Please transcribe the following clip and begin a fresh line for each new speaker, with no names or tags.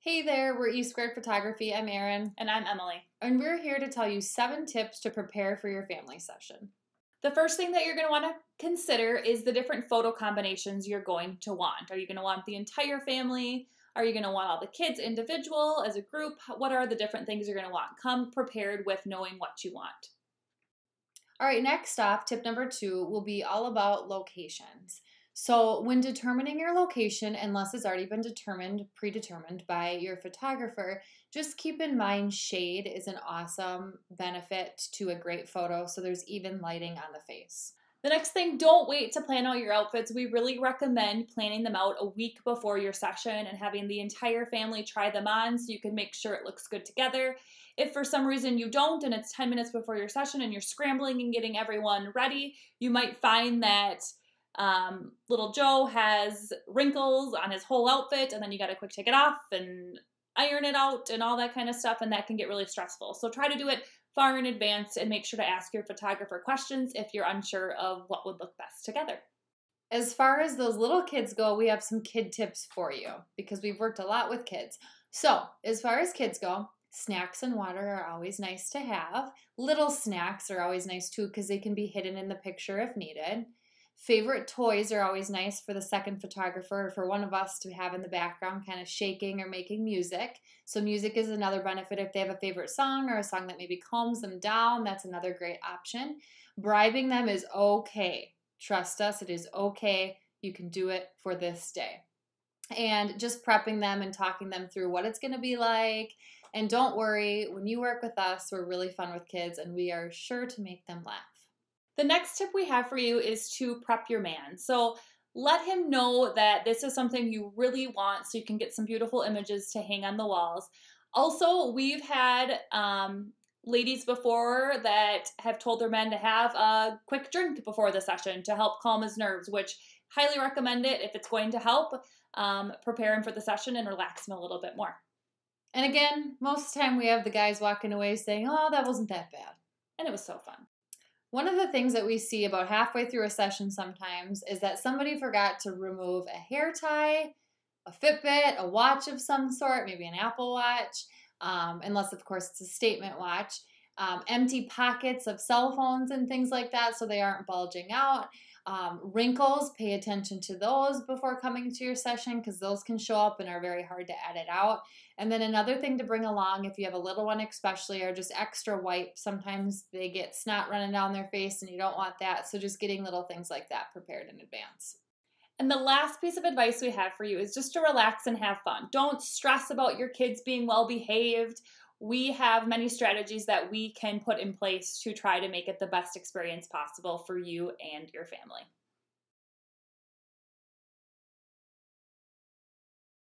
Hey there, we're E Squared Photography. I'm Erin.
And I'm Emily.
And we're here to tell you 7 tips to prepare for your family session.
The first thing that you're going to want to consider is the different photo combinations you're going to want. Are you going to want the entire family? Are you going to want all the kids individual, as a group? What are the different things you're going to want? Come prepared with knowing what you want.
All right, next off, tip number 2 will be all about locations. So, when determining your location, unless it's already been predetermined by your photographer, just keep in mind shade is an awesome benefit to a great photo. So, there's even lighting on the face.
The next thing, don't wait to plan out your outfits. We really recommend planning them out a week before your session and having the entire family try them on so you can make sure it looks good together. If for some reason you don't and it's 10 minutes before your session and you're scrambling and getting everyone ready, you might find that little Joe has wrinkles on his whole outfit and then you got to quick take it off and iron it out and all that kind of stuff, and that can get really stressful. So try to do it far in advance and make sure to ask your photographer questions if you're unsure of what would look best together.
As far as those little kids go, we have some kid tips for you because we've worked a lot with kids. So, as far as kids go, snacks and water are always nice to have. Little snacks are always nice too because they can be hidden in the picture if needed. Favorite toys are always nice for the second photographer or for one of us to have in the background, kind of shaking or making music. So, music is another benefit if they have a favorite song or a song that maybe calms them down. That's another great option. Bribing them is okay. Trust us, it is okay. You can do it for this day. And just prepping them and talking them through what it's going to be like. And don't worry, when you work with us, we're really fun with kids and we are sure to make them laugh.
The next tip we have for you is to prep your man. So let him know that this is something you really want so you can get some beautiful images to hang on the walls. Also, we've had ladies before that have told their men to have a quick drink before the session to help calm his nerves, which highly recommend it if it's going to help prepare him for the session and relax him a little bit more.
And again, most of the time we have the guys walking away saying, oh, that wasn't that bad.
And it was so fun.
One of the things that we see about halfway through a session sometimes is that somebody forgot to remove a hair tie, a Fitbit, a watch of some sort, maybe an Apple Watch, unless, of course, it's a statement watch, empty pockets of cell phones and things like that so they aren't bulging out. Wrinkles, pay attention to those before coming to your session because those can show up and are very hard to edit out. And then another thing to bring along if you have a little one especially are just extra wipes. Sometimes they get snot running down their face and you don't want that. So just getting little things like that prepared in advance.
And the last piece of advice we have for you is just to relax and have fun. Don't stress about your kids being well behaved. We have many strategies that we can put in place to try to make it the best experience possible for you and your family.